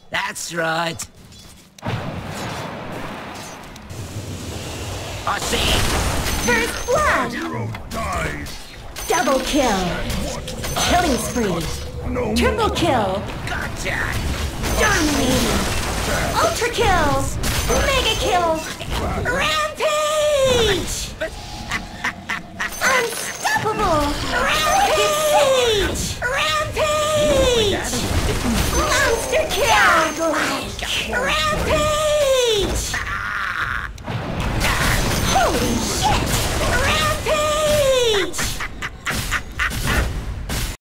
That's right. I see. First blood! Hero dies. Double kill! Killing spree! Triple kill! Gotcha. Dominating! Ultra kills! Mega kills! Rampage!